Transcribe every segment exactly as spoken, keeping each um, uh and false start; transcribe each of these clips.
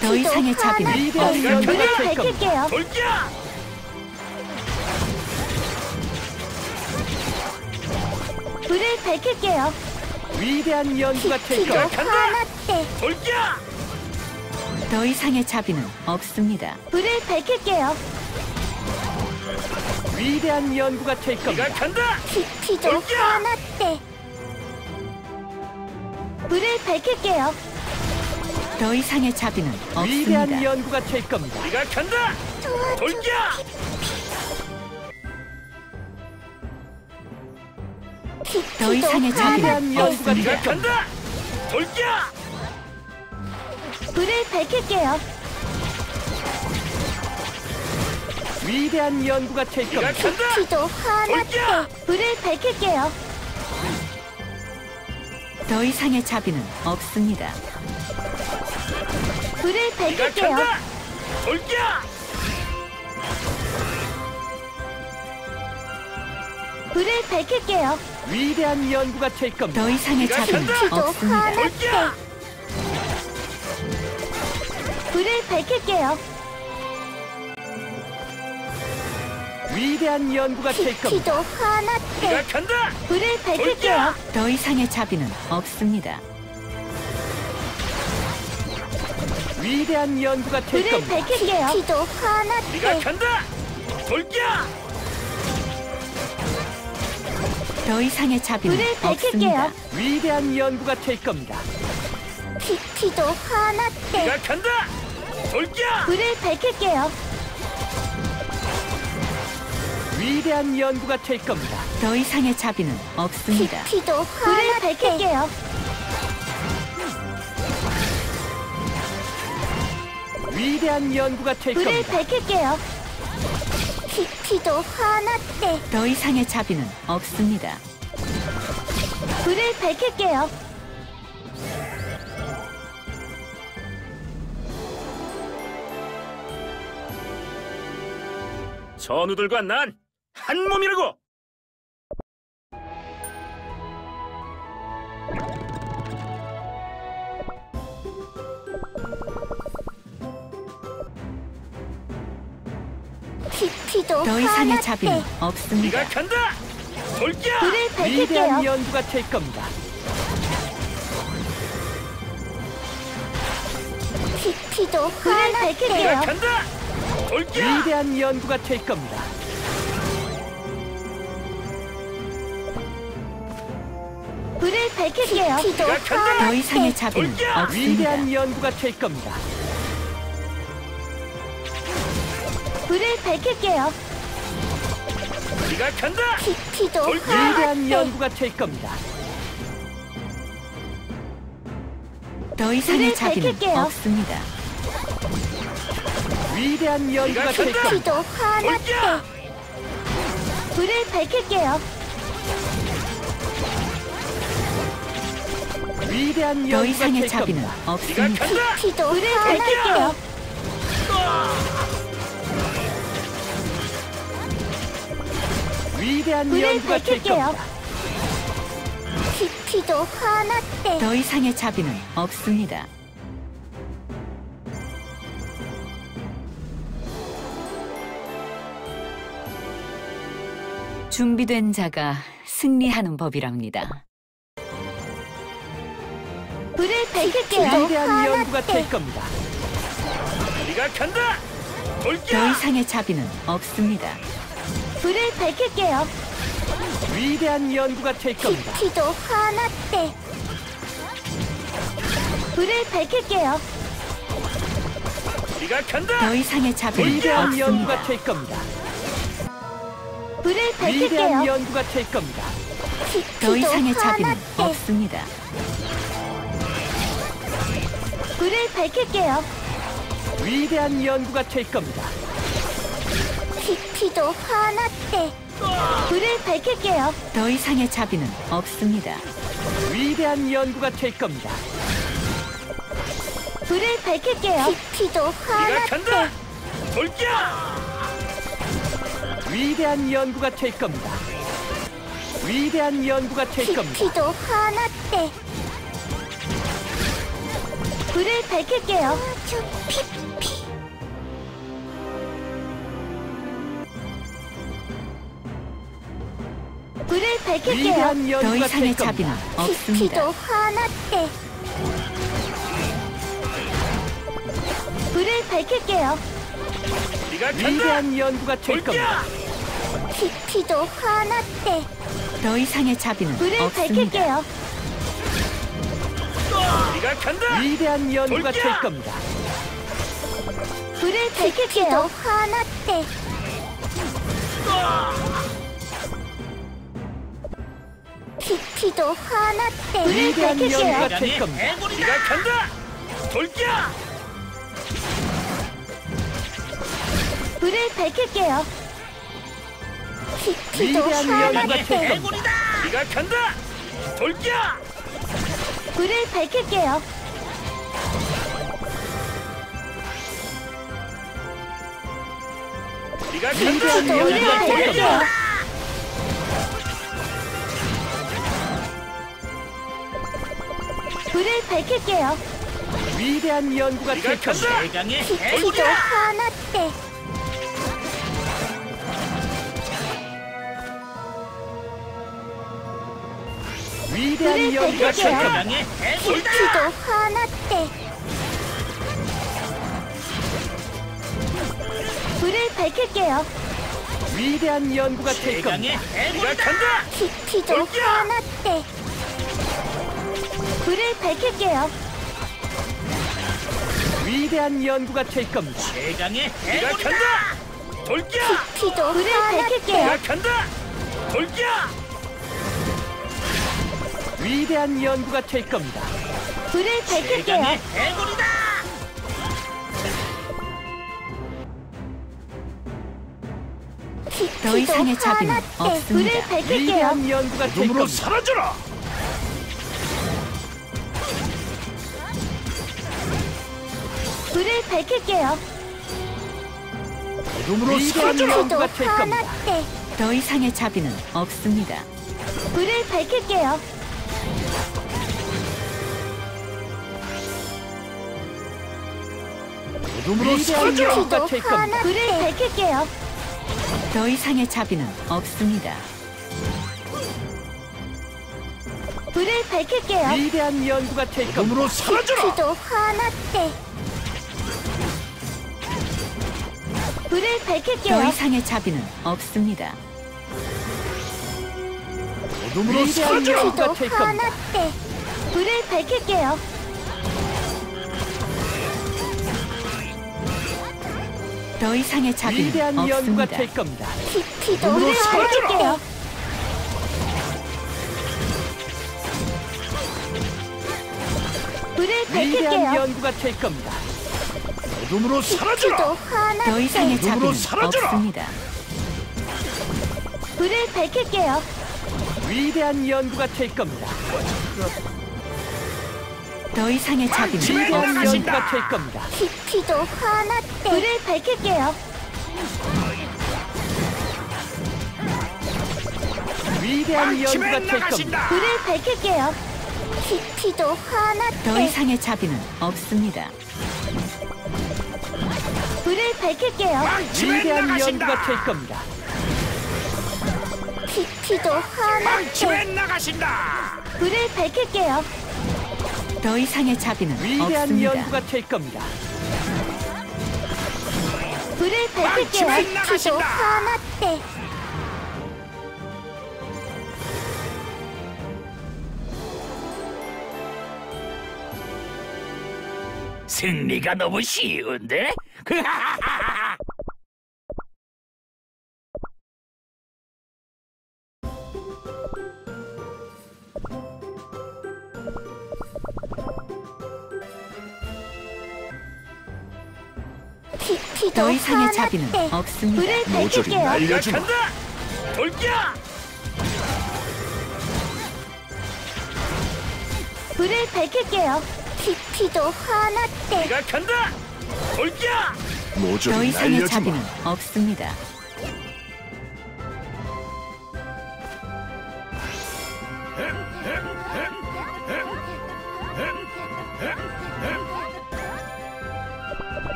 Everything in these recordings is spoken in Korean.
더 이상의 자비는 없습니다. 불을 밝힐게요. 돌기야! 불을 밝힐게요. 위대한 연구가 될 기도 겁니다. 하나 때 돌기야! 더 이상의 자비는 없습니다. 불을 밝힐게요. 위대한 연구가 될 겁니다. 네가 간다! 기도 돌기야! 하나 때 불을 밝힐게요. 더 이상의 자비는 위대한 없습니다. 연구가 될 겁니다. 네가 간다! 돌기야! 더 이상의 자비는 위대한 연구가 없습니다. 될 네가 겁니다. 간다! 돌기야! 불을 밝힐게요. 위대한 연구가 될 네가 겁니다. 간다! 기도 하나 돌기야! 때 불을 밝힐게요. 더 이상의 자비는 없습니다. 불을 네가 밝힐게요. 간다! 돌기야! 불을 밝힐게요. 위대한 연구가 될 겁니다. 더 이상의 네가 자비는 간다! 기도 없습니다. 하나 돌기야! 불을 밝힐게요. 위대한 연구가 될 기도 겁니다. 하나 때 네가 간다! 불을 밝힐게요. 더 이상의 자비는 없습니다. 위대한 연구가 될 불을 겁니다. 밝힐게요. 기도 하나 네가 때 간다! 돌기야! 더 이상의 자비는 불을 밝힐게요. 없습니다. 위대한 연구가 될 겁니다. 기도 하나 때 네가 간다! 돌기야! 불을 밝힐게요. 위대한 연구가 될 겁니다. 더 이상의 자비는 없습니다. 기도 불을 밝힐게요. 위대한 연구가 될 불을 겁니다. 밝힐게요. 기도 하나 때 더 이상의 자비는 없습니다. 불을 밝힐게요. 전우들과 난 한 몸이라고! 기도 더 하나 이상의 자비는 때 없습니다. 네가 간다! 돌기야! 불을 위대한 밝힐게요. 연구가 될 겁니다. 기도 불을 네가 밝힐게요. 간다! 돌기야! 위대한 연구가 될 겁니다. 불을 밝힐게요. 기도 네가 간다! 하나 더 이상의 때 자비는 돌기야! 없습니다. 위대한 연구가 될 겁니다. 불을 밝힐게요. 네가 간다! 기도 돌기야! 하나 위대한 때 연구가 될 겁니다. 더 이상의 불을 자비는 밝힐게요. 없습니다. 위대한 연구가 네가 될 간다! 겁니다. 기도 하나 돌기야! 때 불을 밝힐게요. 위대한 더 연구가 이상의 될 자비는 겁니다. 네가 없습니다. 간다! 기도 불을 돌기야! 밝힐게요. 위대한 불을 연구가 될 밝힐게요. 겁니다. 기도 하나 때 더 이상의 자비는 없습니다. 준비된 자가 승리하는 법이랍니다. 불을 밝힐게요. 위대한 하나 연구가 때 될 겁니다. 네가 간다! 더 돌기야! 이상의 자비는 없습니다. 불을 밝힐게요. 위대한 연구가 될 겁니다. 기도 하나 때 불을 밝힐게요. 네가 간다! 더 이상의 자비는 위대한 연구가 없습니다. 될 겁니다. 불을 위대한 밝힐게요. 연구가 될 겁니다. 더 이상의 자비는 하나 때 없습니다. 불을 밝힐게요. 위대한 연구가 될 겁니다. 기도 하나 때 불을 밝힐게요. 더 이상의 자비는 없습니다. 위대한 연구가 될 겁니다. 불을 밝힐게요. 기도 하나 네가 간다! 때 돌기야! 위대한 연구가 될 겁니다. 위대한 연구가 될 겁니다. 기도 하나 때 불을 밝힐게요. 피피. 불을 밝힐게요. 위대한 더 연구가 이상의 될 자비는 겁니다. 없습니다. 피피도 화났대. 불을 밝힐게요. 네가 간다. 위대한 연구가 될 겁니다. 돌기야. 피피도 화났대. 더 이상의 자비는 불을 없습니다. 밝힐게요. 네가 간다. 위대한 연구가 돌기야. 될 겁니다. 불을 밝힐게요. 화났대. 피피도 화났대. 불을 위대한 연구가 밝힐게요. 될 겁니다. 네가 간다. 돌기야. 불을 밝힐게요. 피피도 위대한 연구가 화났대. 될 겁니다. 네가 간다. 돌기야. 불을 밝힐게요. 네가 위대한 간다. 불을 연구가 될 밝힐게요. 겁니다. 불을 밝힐게요. 위대한 연구가 네가 될 겁니다. 간다. 피피도 화났대. 위대한 불을 연구가 될 밝힐게요. 겁니다. 피피도 화났대. 불을 밝힐게요. 위대한 연구가 될 겁니다. 네가 간다. 피피도 돌기야. 화났대. 불을 밝힐게요. 위대한 연구가 될 겁니다. 네가 간다. 돌기야. 피피도 불을 밝힐게요. 네가 간다. 돌기야. 위대한 연구가 될 겁니다. 불을 밝힐게요. 더 이상의 피피도 자비는 화났대. 없습니다. 불을 밝힐게요. 위대한 연구가 될 눈으로 겁니다. 사라져라. 불을 밝힐게요. 눈으로 위대한 피피도 연구가 될 겁니다. 화났대. 더 이상의 자비는 없습니다. 불을 밝힐게요. 눈으로 위대한 사라져라. 연구가 피피도 될 겁니다. 화났대. 불을 밝힐게요. 더 이상의 자비는 없습니다. 불을 밝힐게요. 위대한 연구가 될 겁니다. 눈으로 사라져라. 피피도 화났대. 불을 더 밝힐게요. 이상의 자비는 없습니다. 눈으로 위대한 사라져라. 연구가 피피도 될 겁니다. 화났대. 불을 밝힐게요. 더 이상의 자비는 위대한 연구가 없습니다. 될 겁니다. 피피도 눈으로 불을 사라져라. 밝힐게요. 불을 위대한 밝힐게요. 연구가 될 겁니다. 눈으로 피피도 사라져라. 더 화났대. 이상의 눈으로 자비는 사라져라. 없습니다. 불을 밝힐게요. 위대한 연구가 될 겁니다. 더 이상의 자비는 위대한 없습니다. 연구가 될 겁니다. 피피도 화났대. 불을 밝힐게요. 위대한 연구가 될 겁니다. 불을 밝힐게요. 피피도 더 화났대. 이상의 자비는 없습니다. 불을 밝힐게요. 위대한 연구가 될 겁니다. 피피도 화났대. 나가신다. 불을 밝힐게요. 더 이상의 자비는 위대한 없습니다. 연구가 될 겁니다. 불을 밝힐게요. 망치면 피피도 나가신다. 화났대. 승리가 너무 쉬운데? 피피도 더 이상의 화났대. 자비는 없습니다. 불을 모조리 밝힐게요. 날려주마. 간다. 돌기야. 불을 밝힐게요. 피피도 화났대. 네가 간다. 돌기야. 더 모조리 이상의 날려주마. 자비는 없습니다.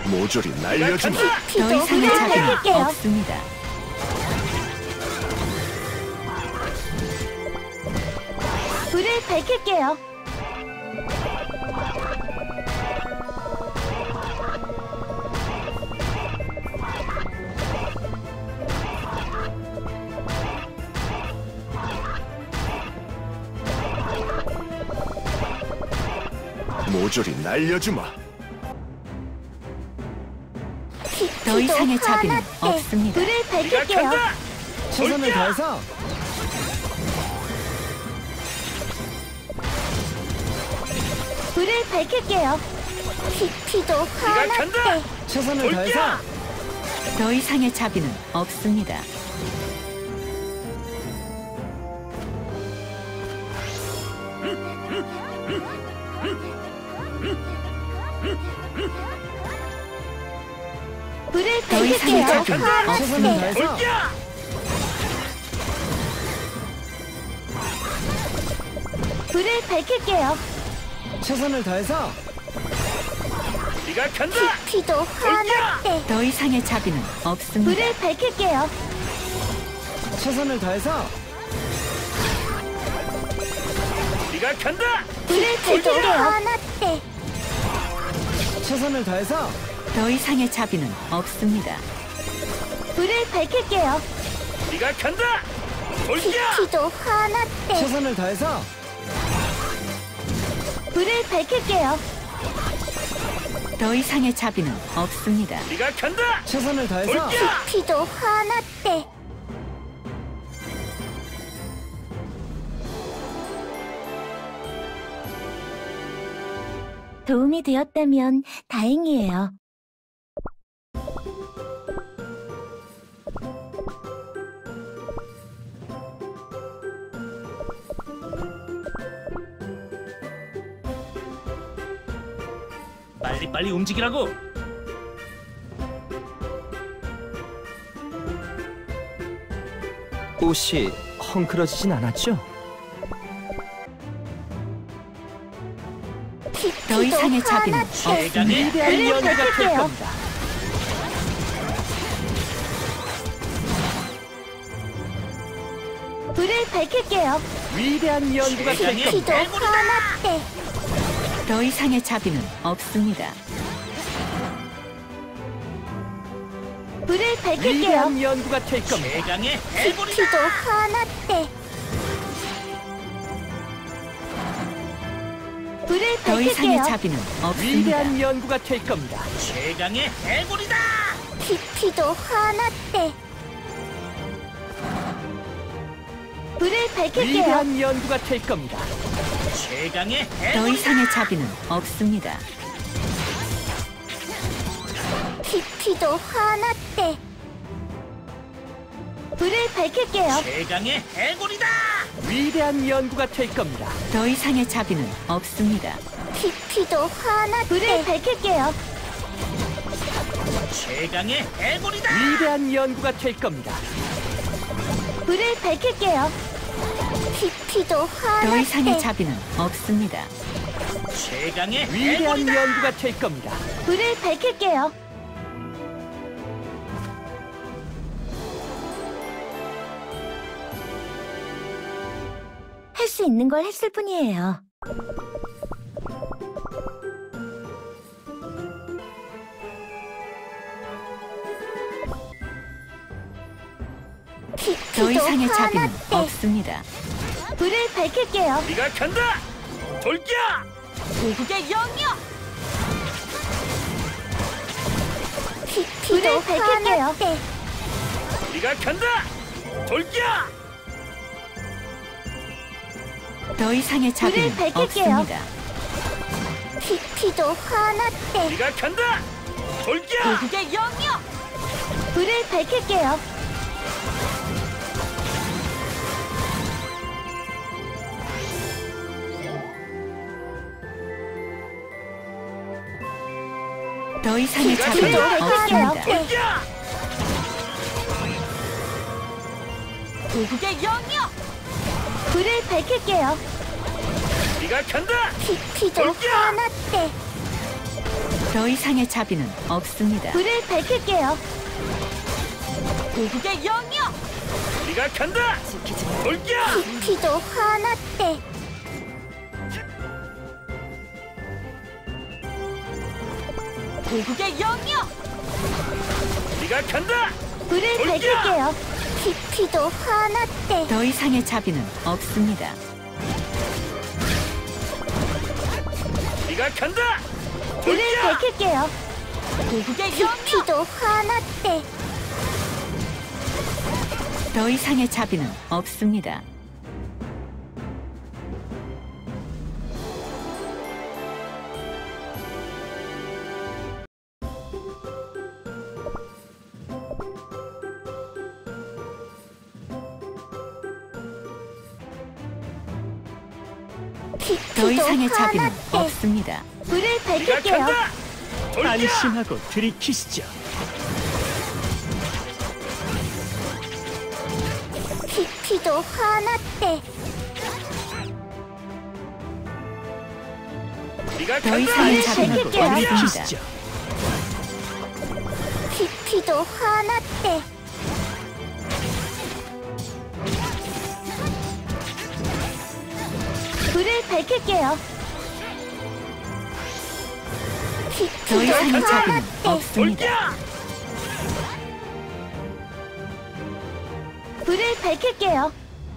모조리 날려주마. 간다. 더 피도 이상의 불을 자비는 밝힐게요. 없습니다. 불을 밝힐게요. 모조리 날려주마. 피, 더 이상의 피도 자비는 화났대. 없습니다. 불을 네가 밝힐게요. 간다. 최선을 다해서 불을 밝힐게요. 피, 피도 네가 간다. 화났대. 최선을 다해서 돌기야. 더 이상의 자비는 없습니다. 불을 더 이상의 밝힐게요. 자비는 최선을 화났대. 다해서 돌기야. 불을 밝힐게요. 최선을 다해서 네가 간다. 피도 화났대. 더 이상의 자비는 없습니다. 불을 밝힐게요. 최선을 다해서 네가 간다. 불을 밝힐게요. 화났대. 최선을 다해서 더 이상의 자비는 없습니다. 불을 밝힐게요. 네가 간다. 피, 돌기야. 피도 화났대. 최선을 다해서 불을 밝힐게요. 더 이상의 자비는 없습니다. 네가 간다. 최선을 다해서 돌기야. 피도 화났대. 도움이 되었다면 다행이에요. 빨리 빨리 움직이라고. 옷이 헝클어지진 않았죠? 피, 더 피도 이상의 자비는 화났대. 없습니다. 위대한 불을 연구가 될 밝힐게요. 겁니다. 불을 밝힐게요. 위대한 연구가 될 세상에. 겁니다. 피도 화났대. 더 이상의 자비는 없습니다. 불을 밝힐게요. 위대한 연구가 될 겁니다. 대강의 피, 해골이다. 피도 화났대. 불을 더 이상의 밝힐게요. 자비는 없습니다. 위대한 연구가 될 겁니다. 최강의 해골이다. 피, 피도 화났대. 불을 밝힐게요. 위대한 연구가 될 겁니다. 최강의 더 해골이다. 이상의 자비는 없습니다. 피, 피도 화났대. 불을 밝힐게요. 최강의 해골이다. 위대한 연구가 될 겁니다. 더 이상의 자비는 없습니다. 피, 피도 화났대. 불을 밝힐게요. 최강의 해골이다. 위대한 연구가 될 겁니다. 불을 밝힐게요. 피, 피도 더 이상의 화났대. 자비는 없습니다. 최강의 위대한 해골이다. 연구가 될 겁니다. 불을 밝힐게요. 할 수 있는 걸 했을 뿐이에요. 피, 더 피도 이상의 자비는 화났대. 없습니다. 불을 밝힐게요. 네가 간다. 돌기야. 고국의 영역. 피, 피도 밝힐게요. 네가 간다. 돌기야. 더 이상의 자비는 불을 밝힐게요. 없습니다. 피, 피도 화났대. 네가 간다. 돌기야. 고국의 영역. 불을 밝힐게요. 더 이상의 네가 자비는 간다. 없습니다. 돌기야. 고국의 영역. 불을 밝힐게요. 네가 간다. 피, 피도 돌기야. 화났대. 더 이상의 자비는 없습니다. 불을 밝힐게요. 고국의 영이여! 우리가 간다. 돌기야. 피도 화났대. 고국의 영이여! 우리가 간다. 불을 돌기야! 밝힐게요. 피피도 화났대. 더 이상의 자비는 없습니다. 우리가 간다. 불을 돌기야. 밝힐게요. 고국의 영이여! 피도 화났대. 더 이상의 자비는 없습니다. 더 이상의 자비는 없습니다. 불을 우리가 밝힐게요. 간다. 돌기야. 안심하고 들이키시죠. 피피도 화났대. 우리가 더 간다. 이상의 자비는 밝힐게요. 없습니다. 들이키시죠. 피피도 화났대. 불을 밝힐게요. 더 피피도 이상의 자비는 화났대. 없습니다. 돌기야. 불을 밝힐게요.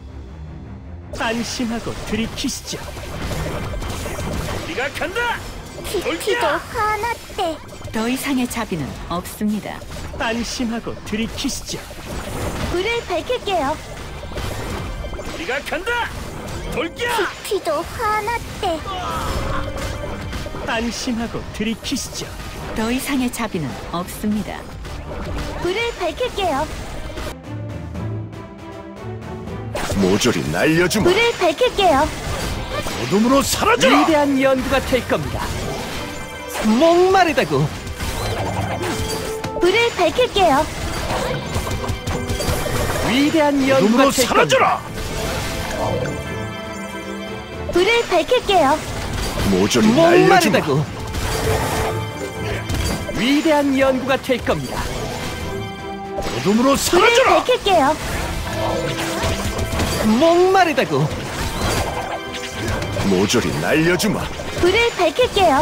안심하고 들이키시죠. 우리가 간다. 피피도 돌기야. 화났대. 더 이상의 자비는 없습니다. 안심하고 들이키시죠. 불을 밝힐게요. 우리가 간다. 돌기야. 피피도 화났대. 안심하고 들이키시죠. 더 이상의 자비는 없습니다. 불을 밝힐게요. 모조리 날려주마. 불을 밝힐게요. 어둠으로 사라져라. 위대한 연구가 될 겁니다. 목마르다고 불을 밝힐게요. 위대한 연구가 어둠으로 될 겁니다. 사라져라. 불을 밝힐게요. 모조리 날려주마. 목마르다고 위대한 연구가 될 겁니다. 어둠으로 불을 사라져라. 밝힐게요. 목마르다고 모조리 날려주마. 불을 밝힐게요.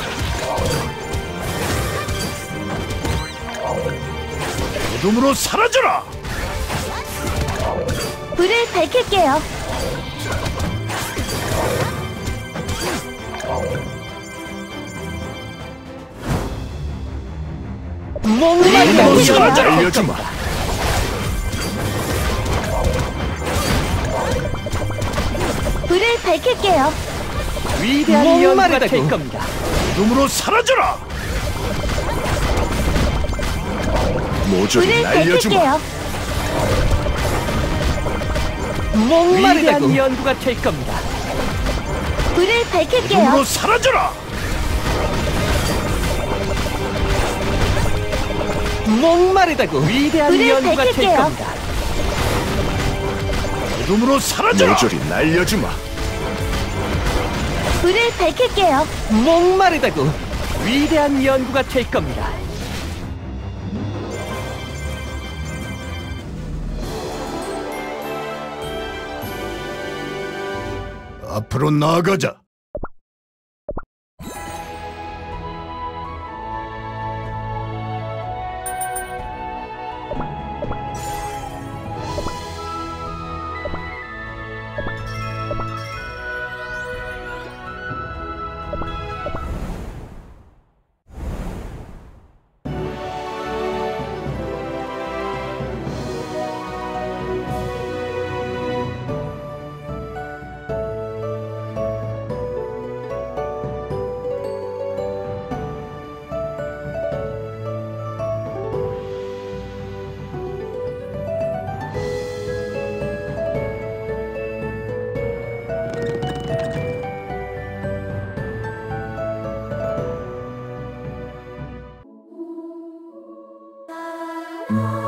어둠으로 사라져라. 불을 밝힐게요. 목마르다고 모조리 연구가 될 날려주마. 겁니다. 불을 밝힐게요. 위대한 연구가 될 목마르다고. 겁니다. 어둠으로 사라져라. 모조리 불을 날려주마. 밝힐게요. 목마르다고 위대한 연구가 될 겁니다. 불을 밝힐게요. 어둠으로 사라져라. 목마르다고 위대한 불을 연구가 될 밝힐게요. 겁니다. 어둠으로 사라져라. 모조리 날려주마. 불을 밝힐게요. 목마르다고 위대한 연구가 될 겁니다. 앞으로 나아가자. 음.